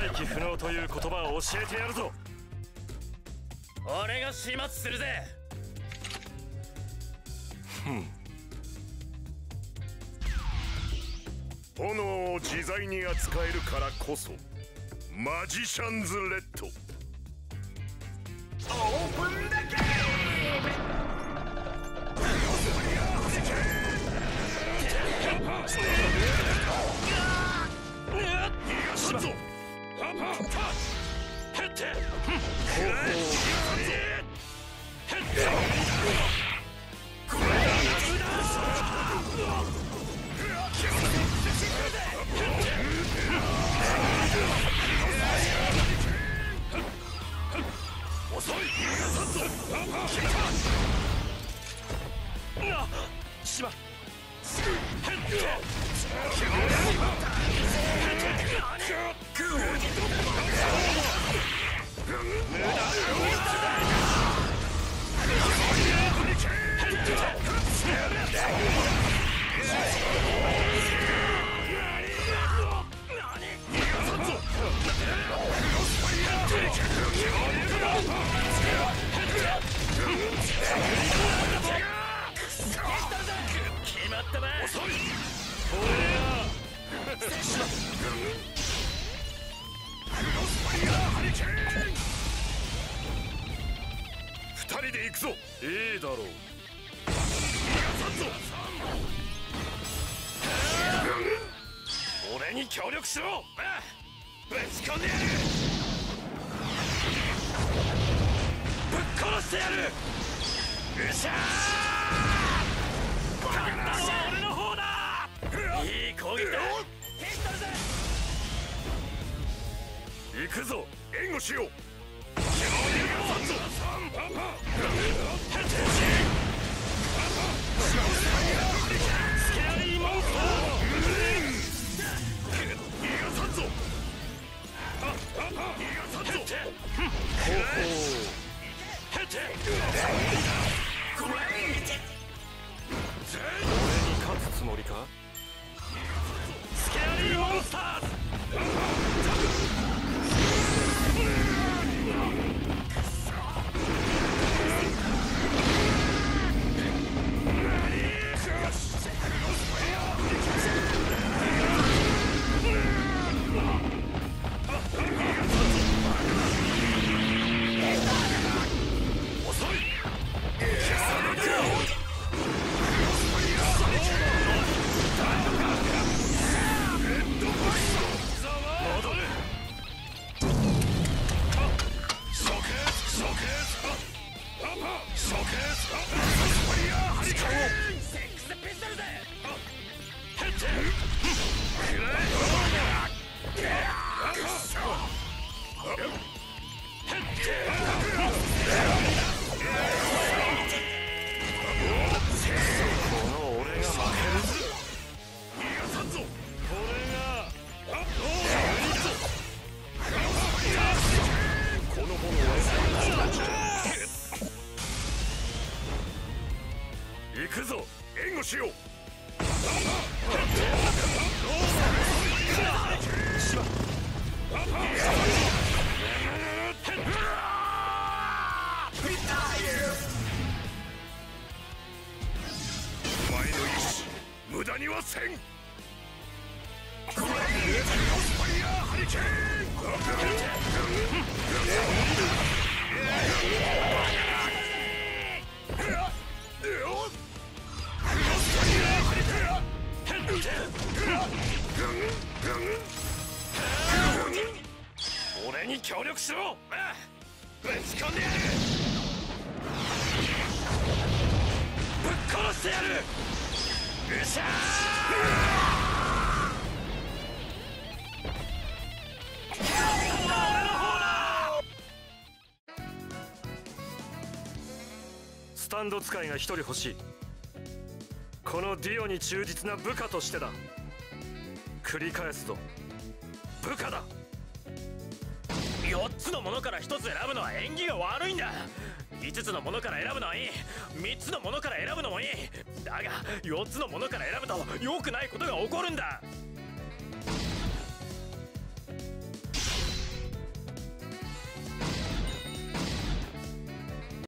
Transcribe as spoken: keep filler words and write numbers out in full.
再起不能という言葉を教えてやるぞ。 俺が始末するぜ。 ふん。 炎を自在に扱えるからこそマジシャンズレッド。 オープンだゲーム。 遅い。 しまっ。 決まったな。 遅い。二人で行くぞ。 いいだろう。 俺に協力しろ。ああ、ぶち込んでやる。ぶっ殺してやる。うしゃー。勝ったのは俺の方だ。いい攻撃だ。 行くぞ。援護しよう。 スケアリーモンスター。 逃がさんぞ。逃がさんぞ。 ほうほう。俺に勝つつもりか。スケアリーモンスターズ。 行くぞ。援護しよう。お前の意志無駄にはせん。 俺に協力しろ。ああ、ぶち込んでやる。ぶっ殺してやる。うしゃー。スタンド使いが一人欲しい。このディオに忠実な部下としてだ。繰り返すぞ。部下だ。 よっつのものからひとつ選ぶのは縁起が悪いんだ。いつつのものから選ぶのはいい。みっつのものから選ぶのもいい。だがよっつのものから選ぶと良くないことが起こるんだ。